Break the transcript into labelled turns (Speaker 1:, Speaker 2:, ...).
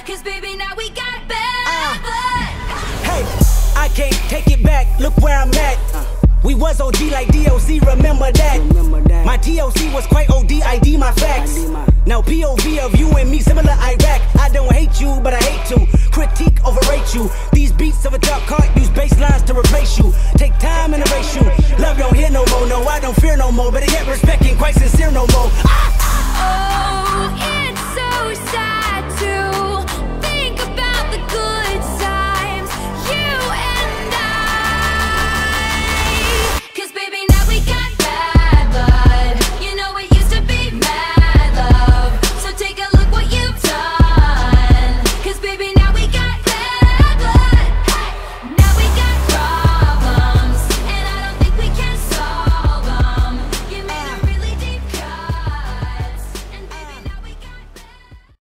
Speaker 1: cause baby now we got bad blood.
Speaker 2: Hey, I can't take it back, look where I'm at. We was OG like DOC, remember that. My TOC was quite OD, ID my facts. Now POV of you and me, similar Iraq. I don't hate